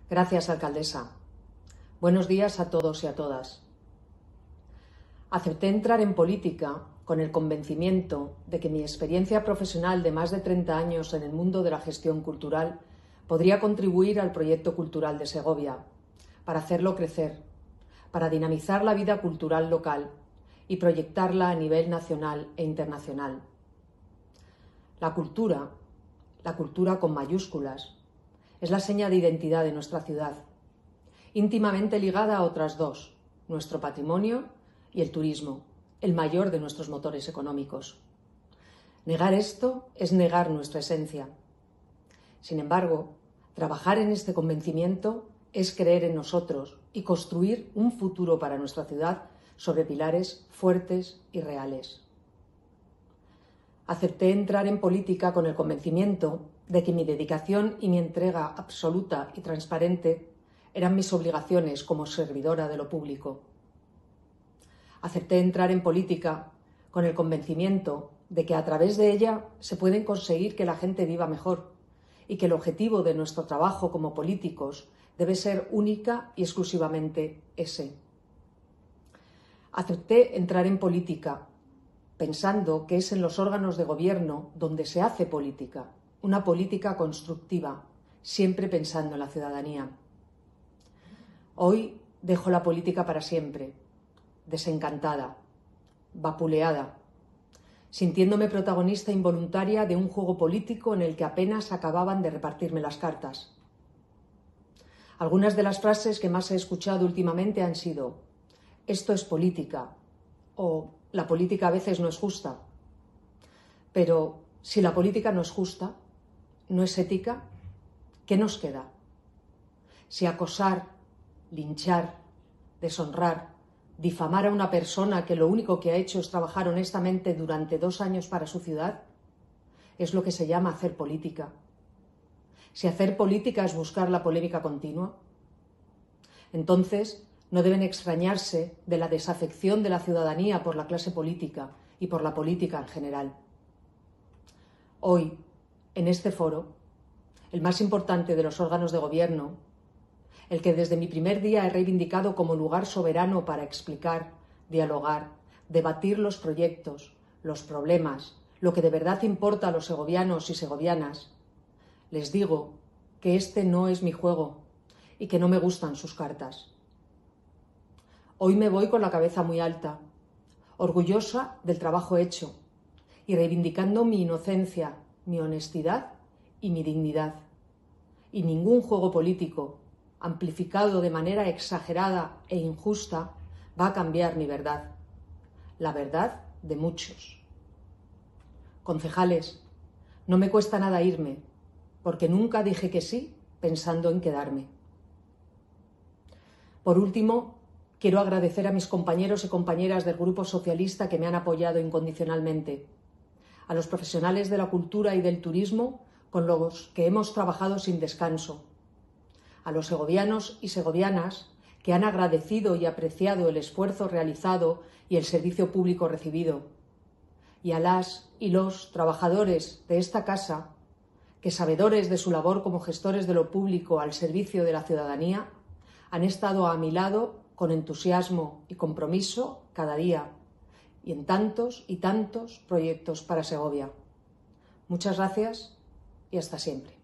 Gracias, alcaldesa. Buenos días a todos y a todas. Acepté entrar en política con el convencimiento de que mi experiencia profesional de más de 30 años en el mundo de la gestión cultural podría contribuir al proyecto cultural de Segovia, para hacerlo crecer, para dinamizar la vida cultural local y proyectarla a nivel nacional e internacional. La cultura con mayúsculas, es la seña de identidad de nuestra ciudad, íntimamente ligada a otras dos, nuestro patrimonio y el turismo, el mayor de nuestros motores económicos. Negar esto es negar nuestra esencia. Sin embargo, trabajar en este convencimiento es creer en nosotros y construir un futuro para nuestra ciudad sobre pilares fuertes y reales. Acepté entrar en política con el convencimiento de que mi dedicación y mi entrega absoluta y transparente eran mis obligaciones como servidora de lo público. Acepté entrar en política con el convencimiento de que a través de ella se pueden conseguir que la gente viva mejor y que el objetivo de nuestro trabajo como políticos debe ser única y exclusivamente ese. Acepté entrar en política pensando que es en los órganos de gobierno donde se hace política, una política constructiva, siempre pensando en la ciudadanía. Hoy dejo la política para siempre, desencantada, vapuleada, sintiéndome protagonista involuntaria de un juego político en el que apenas acababan de repartirme las cartas. Algunas de las frases que más he escuchado últimamente han sido: esto es política, o la política a veces no es justa. Pero si la política no es justa, no es ética, ¿qué nos queda? Si acosar, linchar, deshonrar, difamar a una persona que lo único que ha hecho es trabajar honestamente durante 2 años para su ciudad, es lo que se llama hacer política. Si hacer política es buscar la polémica continua, entonces no deben extrañarse de la desafección de la ciudadanía por la clase política y por la política en general. Hoy, en este foro, el más importante de los órganos de gobierno, el que desde mi primer día he reivindicado como lugar soberano para explicar, dialogar, debatir los proyectos, los problemas, lo que de verdad importa a los segovianos y segovianas, les digo que este no es mi juego y que no me gustan sus cartas. Hoy me voy con la cabeza muy alta, orgullosa del trabajo hecho y reivindicando mi inocencia, mi honestidad y mi dignidad. Y ningún juego político, amplificado de manera exagerada e injusta, va a cambiar mi verdad, la verdad de muchos. Concejales, no me cuesta nada irme, porque nunca dije que sí pensando en quedarme. Por último, quiero agradecer a mis compañeros y compañeras del Grupo Socialista que me han apoyado incondicionalmente, a los profesionales de la cultura y del turismo con los que hemos trabajado sin descanso, a los segovianos y segovianas que han agradecido y apreciado el esfuerzo realizado y el servicio público recibido, y a las y los trabajadores de esta casa que, sabedores de su labor como gestores de lo público al servicio de la ciudadanía, han estado a mi lado con entusiasmo y compromiso cada día y en tantos y tantos proyectos para Segovia. Muchas gracias y hasta siempre.